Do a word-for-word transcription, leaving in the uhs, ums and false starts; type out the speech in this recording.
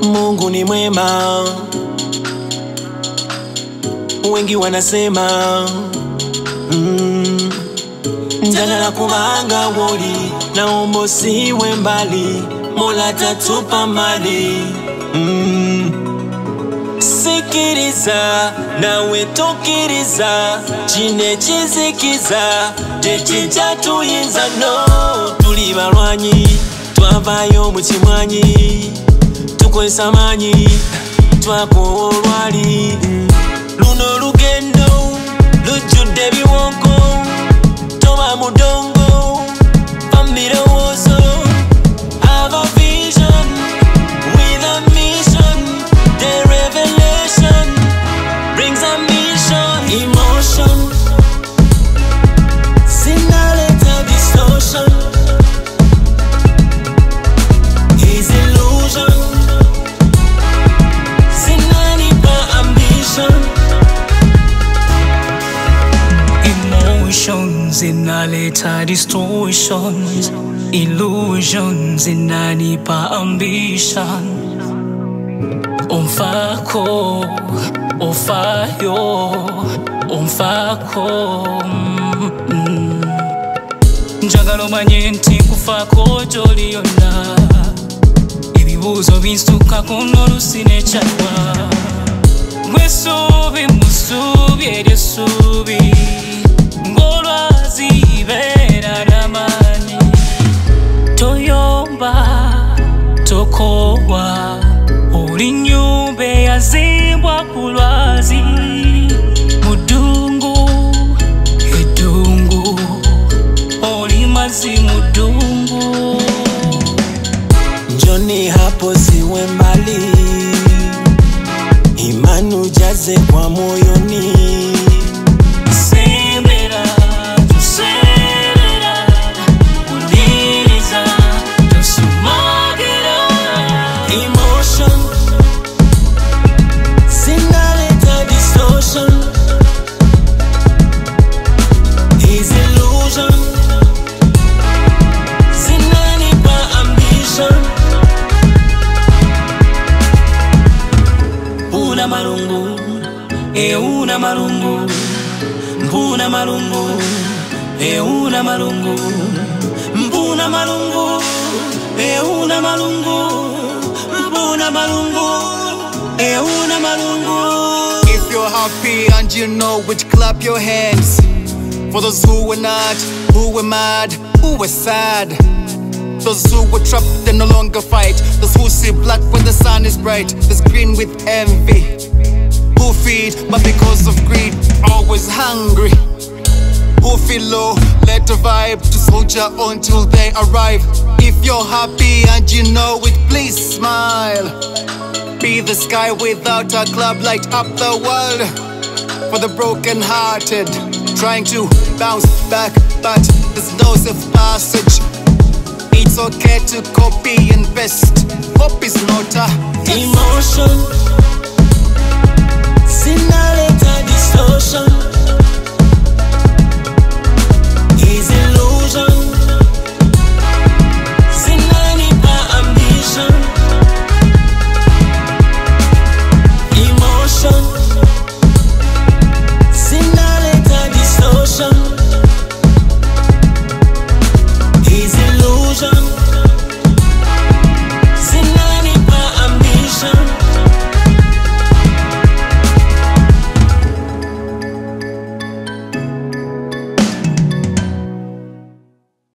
Mungu ni mwema, wengi wanasema mm. Njagala kubanga woli naomba usiwe mbali, Mola tatupa mali mm. Sikiriza nawe tukiriza, chine chizikiza tekija tuyinza no. Tuli balwanyi twavayo mu kimwanyi, tukozesa maanyi twakowa olwali. Luno lugendo lujjudde ebiwonko, toba mudongo pambirowozo. Have a vision with a mission, the revelation brings a mission. Emotion sinaleta distortion, is illusion sinanipa ambition. Emotions inaleta distortions, illusions inanipa ambition. Umfako, ofayo, umfako mm. Njagala omanye nti nkufako gy'oliyonna, ebibuuzo binsuka kuno olusi nekyalwa. Gwe ssuubi mu ssuubi ery'essuubi, ng'olwazi beera n'amaanyi. Toyomba, tokowa, oli nnyumba eyazimbwa ku lwazi. Mudungu, eddungu, oli mazzi mudungu. Njoni hapo siwe mbali, imani ujaze kwa moyoni. Sembera, tusembera, uliriza, tusumagira. Emotion sinaleta distortion, is illusion sinanipa ambition. Una marungu, e una marungu, mpuna marungu, e una marungu, mpuna marungu, e una marungu, mpuna marungu, e una marungu. If you're happy and you know it, clap your hands. For those who were not, who were mad, who were sad, those who were trapped and no longer fight, those who see black when the sun is bright, those green with envy, who feed but because of greed, always hungry, who feel low, let a vibe to soldier until they arrive. If you're happy and you know it, please smile. Be the sky without a cloud, light up the world for the broken hearted, trying to bounce back but there's no safe passage. It's okay to copy and paste. Hope is not a emotion sinaleta distortion,